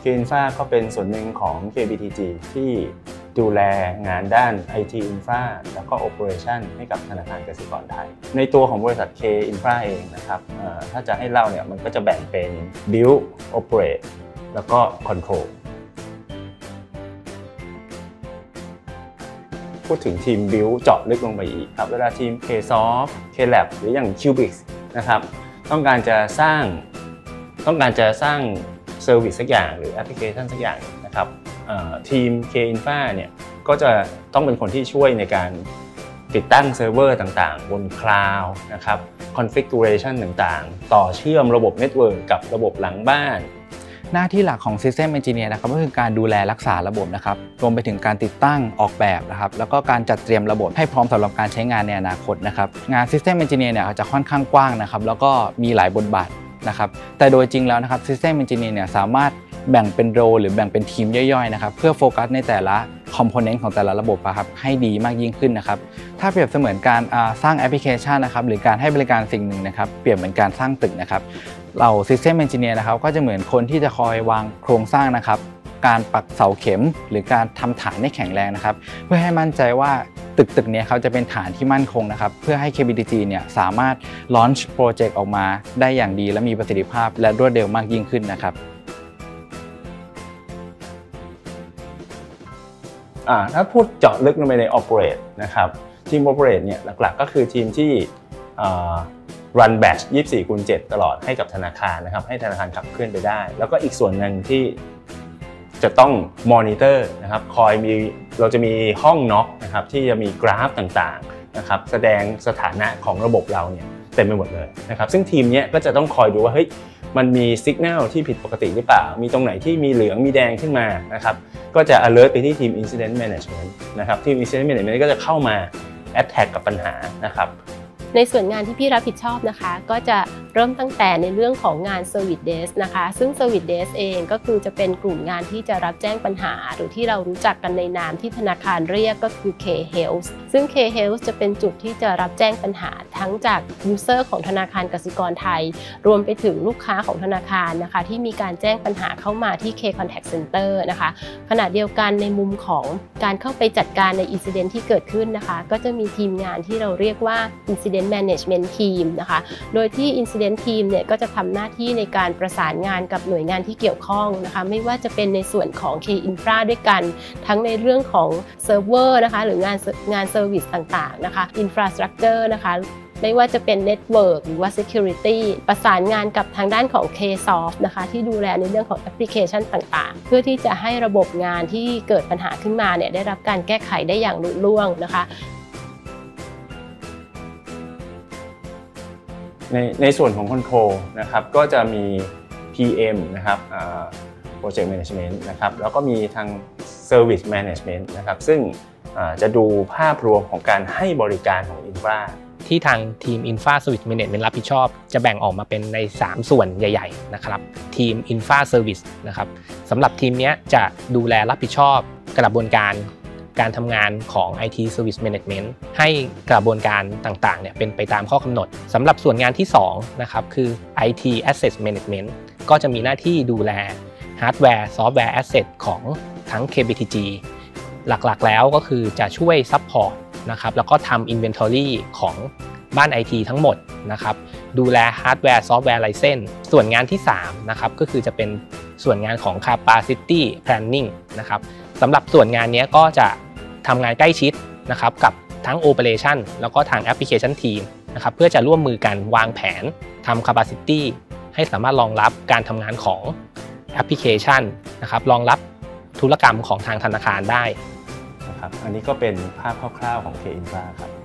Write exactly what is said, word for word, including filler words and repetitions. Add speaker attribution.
Speaker 1: K-Infra ก็เป็นส่วนหนึ่งของ เค บี ที จี ที่ดูแลงานด้าน ไอ ที Infra แล้วก็ Operation ให้กับธนาคารกสิกรไทยในตัวของบริษัท K-Infra เองนะครับถ้าจะให้เล่าเนี่ยมันก็จะแบ่งเป็น Build Operate แล้วก็ Control พูดถึงทีม Build เจาะลึกลงไปอีกครับเวลาทีม Ksoft Klab หรืออย่าง Cubix นะครับต้องการจะสร้างต้องการจะสร้างเซอร์วิสสักอย่างหรือแอปพลิเคชันสักอย่างนะครับทีม K-Infra เนี่ยก็จะต้องเป็นคนที่ช่วยในการติดตั้งเซิร์ฟเวอร์ต่างๆบนคลาวด์นะครับ configuration ต่างๆต่อเชื่อมระบบเน็ตเวิร์กกับระบบหลังบ้าน
Speaker 2: หน้าที่หลักของ System Engineer นะครับก็คือการดูแลรักษาระบบนะครับรวมไปถึงการติดตั้งออกแบบนะครับแล้วก็การจัดเตรียมระบบให้พร้อมสำหรับการใช้งานในอนาคตนะครับงาน System Engineer เนี่ยจะค่อนข้างกว้างนะครับแล้วก็มีหลายบทบาทนะครับแต่โดยจริงแล้วนะครับ System Engineer เนี่ยสามารถแบ่งเป็นโรหรือแบ่งเป็นทีมย่อยๆนะครับเพื่อโฟกัสในแต่ละคอมโพเนนต์ของแต่ละระบบครับให้ดีมากยิ่งขึ้นนะครับถ้าเปรียบเสมือนการสร้างแอปพลิเคชันนะครับหรือการให้บริการสิ่งหนึ่งนะครับเปรียบเหมือนการสร้างตึกนะครับเรา System Engineer นะครับก็จะเหมือนคนที่จะคอยวางโครงสร้างนะครับการปักเสาเข็มหรือการทำฐานให้แข็งแรงนะครับเพื่อให้มั่นใจว่าตึกตึกนี้เขาจะเป็นฐานที่มั่นคงนะครับเพื่อให้ เค บี ที จี เนี่ยสามารถ launch project ออกมาได้อย่างดีและมีประสิทธิภาพและรวดเร็วมากยิ่งขึ้นนะครับ
Speaker 1: ถ้าพูดเจาะลึกลงไปใน Operate นะครับทีม Operate เนี่ยหลักๆก็คือทีมที่ run batch ยี่สิบสี่คูณเจ็ดตลอดให้กับธนาคารนะครับให้ธนาคารขับเคลื่อนไปได้แล้วก็อีกส่วนหนึ่งที่จะต้อง monitor นะครับคอยมีเราจะมีห้องน็อกนะครับที่จะมีกราฟต่างๆนะครับแสดงสถานะของระบบเราเนี่ยเต็มไปหมดเลยนะครับซึ่งทีมนี้ก็จะต้องคอยดูว่าเฮ้ยมันมีสัญญาณที่ผิดปกติหรือเปล่ามีตรงไหนที่มีเหลืองมีแดงขึ้นมานะครับก็จะ alert ไปที่ทีม incident management นะครับทีม incident management ก็จะเข้ามา attack กับปัญหานะครับ
Speaker 3: ในส่วนงานที่พี่รับผิดชอบนะคะก็จะเริ่มตั้งแต่ในเรื่องของงาน Service Desk นะคะซึ่ง Service Desk เองก็คือจะเป็นกลุ่มงานที่จะรับแจ้งปัญหาหรือที่เรารู้จักกันในนามที่ธนาคารเรียกก็คือ K-Health ซึ่ง K-Health จะเป็นจุดที่จะรับแจ้งปัญหาทั้งจาก User ของธนาคารกสิกรไทยรวมไปถึงลูกค้าของธนาคารนะคะที่มีการแจ้งปัญหาเข้ามาที่ K Contact Center นะคะขณะเดียวกันในมุมของการเข้าไปจัดการใน Incident ที่เกิดขึ้นนะคะก็จะมีทีมงานที่เราเรียกว่า Incident Management Team นะคะโดยที่ Incident Team เนี่ยก็จะทำหน้าที่ในการประสานงานกับหน่วยงานที่เกี่ยวข้องนะคะไม่ว่าจะเป็นในส่วนของ K-Infra ด้วยกันทั้งในเรื่องของเซิร์ฟเวอร์นะคะหรืองานงานเซอร์วิสต่างๆนะคะ Infrastructure นะคะไม่ว่าจะเป็น Network หรือว่า Security ประสานงานกับทางด้านของ Ksoft นะคะที่ดูแลในเรื่องของแอปพลิเคชันต่างๆเพื่อที่จะให้ระบบงานที่เกิดปัญหาขึ้นมาเนี่ยได้รับการแก้ไขได้อย่างลุล่วงนะคะ
Speaker 1: ในในส่วนของ Control นะครับก็จะมี พี เอ็ม นะครับ Project Management นะครับแล้วก็มีทาง Service Management นะครับซึ่งจะดูภาพรวมของการให้บริการของ Infra
Speaker 4: ที่ทางทีม Infra Service Management รับผิดชอบจะแบ่งออกมาเป็นในสามส่วนใหญ่ๆนะครับทีม Infra Service นะครับสำหรับทีมนี้จะดูแลรับผิดชอบกระบวนการการทำงานของ ไอ ที Service Management ให้กระบวนการต่างๆเนี่ยเป็นไปตามข้อกำหนดสำหรับส่วนงานที่สองนะครับคือ ไอ ที Asset Management ก็จะมีหน้าที่ดูแล Hardware Software Asset ของทั้ง เค บี ที จี หลักๆแล้วก็คือจะช่วย Support นะครับแล้วก็ทำ Inventory ของบ้าน ไอ ที ทั้งหมดนะครับดูแล Hardware Software License ส่วนงานที่สามนะครับก็คือจะเป็นส่วนงานของ Capacity Planning นะครับสำหรับส่วนงานนี้ก็จะทำงานใกล้ชิดนะครับกับทั้ง Operation แล้วก็ทาง Application Team นะครับเพื่อจะร่วมมือกันวางแผนทำ Capacity ให้สามารถรองรับการทำงานของแอปพลิเคชันนะครับรองรับธุรกรรมของทางธนาคารได้
Speaker 1: นะครับอันนี้ก็เป็นภาพคร่าวๆของ K-Infra ครับ